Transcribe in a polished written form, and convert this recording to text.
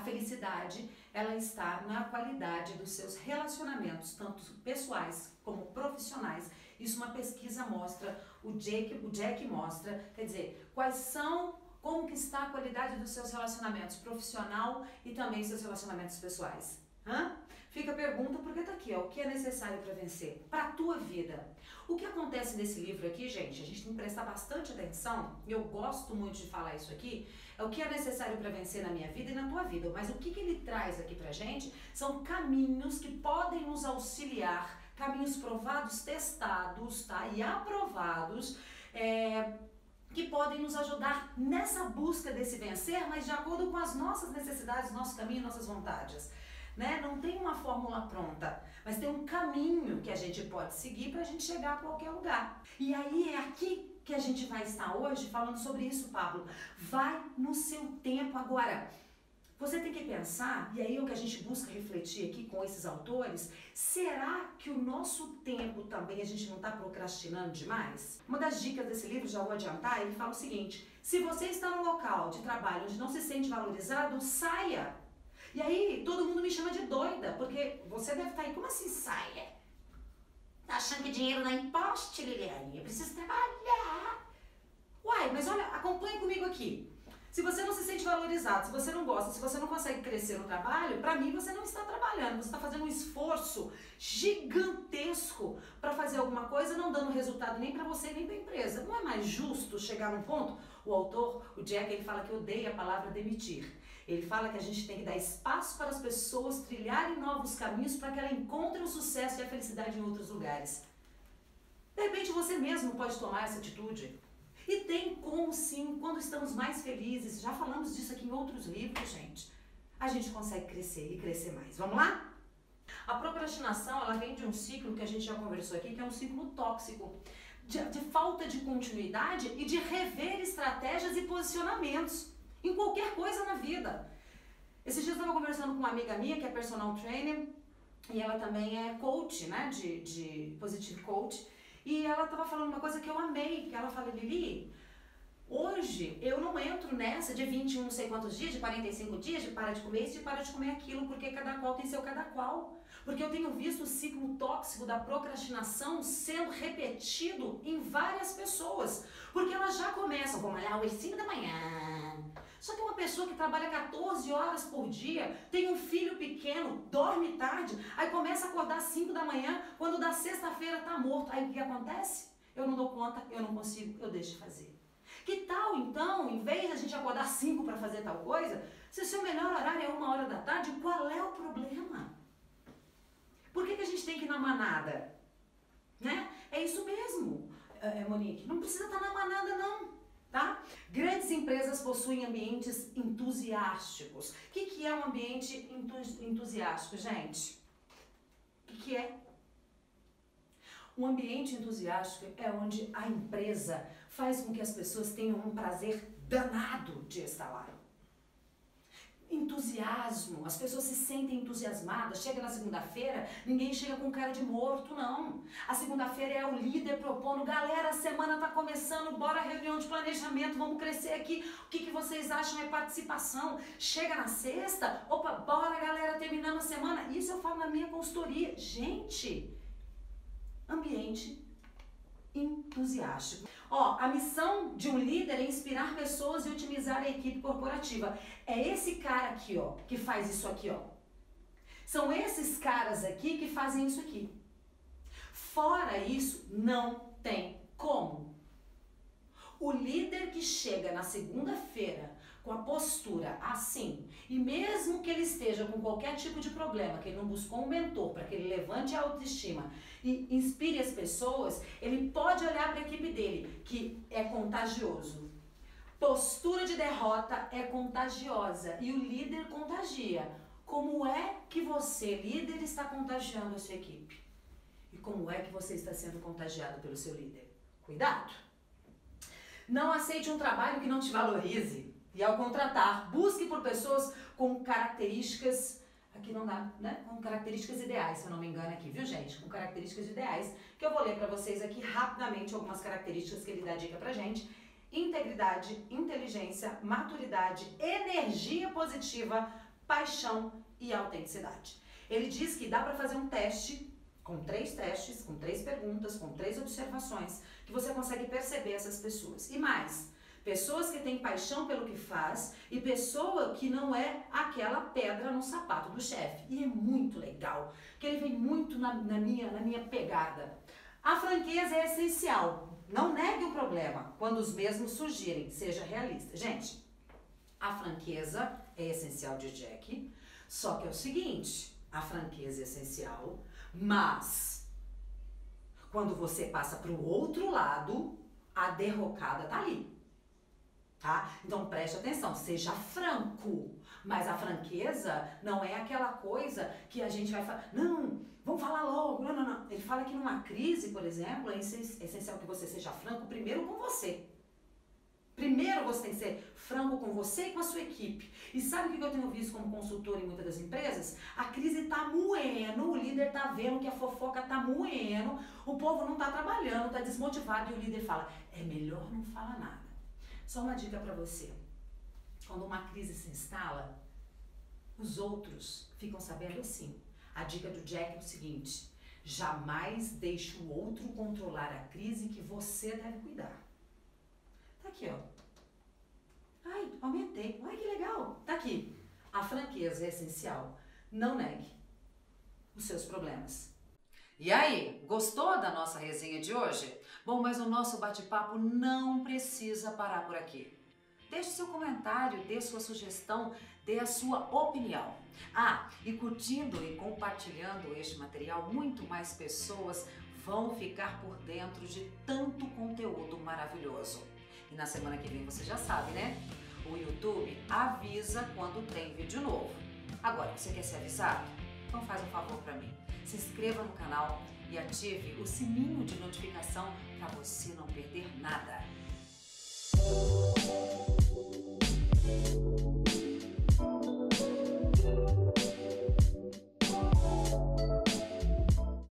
felicidade, ela está na qualidade dos seus relacionamentos, tanto pessoais como profissionais. Isso uma pesquisa mostra, o Jack mostra, quer dizer, como que está a qualidade dos seus relacionamentos profissional e também seus relacionamentos pessoais. Fica a pergunta, porque tá aqui, ó, o que é necessário para vencer? Para a tua vida. O que acontece nesse livro aqui, gente, a gente tem que prestar bastante atenção, e eu gosto muito de falar isso aqui, é o que é necessário para vencer na minha vida e na tua vida. Mas o que ele traz aqui pra gente são caminhos que podem nos auxiliar, caminhos provados, testados, tá? E aprovados, que podem nos ajudar nessa busca desse vencer, mas de acordo com as nossas necessidades, nosso caminho, nossas vontades. Né? Não tem uma fórmula pronta, mas tem um caminho que a gente pode seguir para a gente chegar a qualquer lugar. E aí é aqui que a gente vai estar hoje falando sobre isso, Pablo. Vai no seu tempo agora. Você tem que pensar, e aí é o que a gente busca refletir aqui com esses autores, será que o nosso tempo também a gente não está procrastinando demais? Uma das dicas desse livro, já vou adiantar, ele fala o seguinte: se você está num local de trabalho onde não se sente valorizado, saia. E aí todo mundo me chama de doida, porque você deve estar aí, como assim saia? Tá achando que dinheiro não é imposto, Liliane? Eu preciso trabalhar. Uai, mas olha, acompanhe comigo aqui. Se você não se sente valorizado, se você não gosta, se você não consegue crescer no trabalho, para mim você não está trabalhando, você está fazendo um esforço gigantesco para fazer alguma coisa, não dando resultado nem para você nem para a empresa. Não é mais justo chegar num ponto? O autor, o Jack, ele fala que odeia a palavra demitir. Ele fala que a gente tem que dar espaço para as pessoas trilharem novos caminhos para que elas encontrem o sucesso e a felicidade em outros lugares. De repente você mesmo pode tomar essa atitude. E tem como sim, quando estamos mais felizes, já falamos disso aqui em outros livros, gente, a gente consegue crescer e crescer mais. Vamos lá? A procrastinação, ela vem de um ciclo que a gente já conversou aqui, que é um ciclo tóxico, de falta de continuidade e de rever estratégias e posicionamentos em qualquer coisa na vida. Esses dias eu estava conversando com uma amiga minha, que é personal trainer, e ela também é coach, né, de positive coach, e ela estava falando uma coisa que eu amei, que ela fala: Lili, hoje eu não entro nessa de 21 não sei quantos dias, de 45 dias, de para de comer isso, de para de comer aquilo, porque cada qual tem seu cada qual. Porque eu tenho visto o ciclo tóxico da procrastinação sendo repetido em várias pessoas. Porque elas já começam, vou malhar às 5 da manhã. Só que uma pessoa que trabalha 14 horas por dia, tem um filho pequeno, dorme tarde, aí começa a acordar às 5 da manhã, quando da sexta-feira tá morto. Aí o que acontece? Eu não dou conta, eu não consigo, eu deixo de fazer. Que tal então, em vez de a gente acordar 5 para fazer tal coisa, se o seu melhor horário é 1 hora da tarde, qual é o problema? Por que a gente tem que ir na manada? Né? É isso mesmo, Monique, não precisa estar na manada não. Tá? Grandes empresas possuem ambientes entusiásticos. O que é um ambiente entusiástico, gente? O que é? Um ambiente entusiástico é onde a empresa faz com que as pessoas tenham um prazer danado de estar lá. Entusiasmo, as pessoas se sentem entusiasmadas, chega na segunda-feira, ninguém chega com cara de morto, não. A segunda-feira é o líder propondo: galera, a semana tá começando, bora reunião de planejamento, vamos crescer aqui, o que vocês acham é participação? Chega na sexta, opa, bora galera, terminando a semana. Isso eu falo na minha consultoria. Gente, ambiente entusiástico. Ó, a missão de um líder é inspirar pessoas e otimizar a equipe corporativa. É esse cara aqui, ó, que faz isso aqui, ó. São esses caras aqui que fazem isso aqui. Fora isso, não tem como. O líder que chega na segunda-feira com a postura assim, e mesmo que ele esteja com qualquer tipo de problema, que ele não buscou um mentor para que ele levante a autoestima e inspire as pessoas, ele pode olhar para a equipe dele, que é contagioso. Postura de derrota é contagiosa e o líder contagia. Como é que você, líder, está contagiando a sua equipe? E como é que você está sendo contagiado pelo seu líder? Cuidado! Não aceite um trabalho que não te valorize. E ao contratar, busque por pessoas com características, aqui não dá, né? Com características ideais, se eu não me engano aqui, viu gente? Com características ideais, que eu vou ler para vocês aqui rapidamente algumas características que ele dá dica pra gente. Integridade, inteligência, maturidade, energia positiva, paixão e autenticidade. Ele diz que dá para fazer um teste, com 3 testes, com 3 perguntas, com 3 observações, que você consegue perceber essas pessoas. E mais, pessoas que têm paixão pelo que faz e pessoa que não é aquela pedra no sapato do chefe. E é muito legal, porque ele vem muito na minha pegada. A franqueza é essencial. Não negue o problema quando os mesmos surgirem. Seja realista. Gente, a franqueza é essencial de Jack, só que é o seguinte, a franqueza é essencial, mas quando você passa para o outro lado, a derrocada tá ali. Tá? Então preste atenção, seja franco, mas a franqueza não é aquela coisa que a gente vai falar, não, vamos falar logo, não. Ele fala que numa crise, por exemplo, é essencial que você seja franco primeiro com você. Primeiro você tem que ser franco com você e com a sua equipe. E sabe o que eu tenho visto como consultor em muitas das empresas? A crise tá moendo, o líder tá vendo que a fofoca tá moendo, o povo não tá trabalhando, tá desmotivado e o líder fala, é melhor não falar nada. Só uma dica para você, quando uma crise se instala, os outros ficam sabendo assim. A dica do Jack é o seguinte, jamais deixe o outro controlar a crise que você deve cuidar. Tá aqui, ó. Ai, aumentei. Ai, que legal. Tá aqui. A franqueza é essencial. Não negue os seus problemas. E aí, gostou da nossa resenha de hoje? Bom, mas o nosso bate-papo não precisa parar por aqui. Deixe seu comentário, dê sua sugestão, dê a sua opinião. Ah, e curtindo e compartilhando este material, muito mais pessoas vão ficar por dentro de tanto conteúdo maravilhoso. E na semana que vem você já sabe, né? O YouTube avisa quando tem vídeo novo. Agora, você quer ser avisado? Então faz um favor para mim. Se inscreva no canal e ative o sininho de notificação para você não perder nada.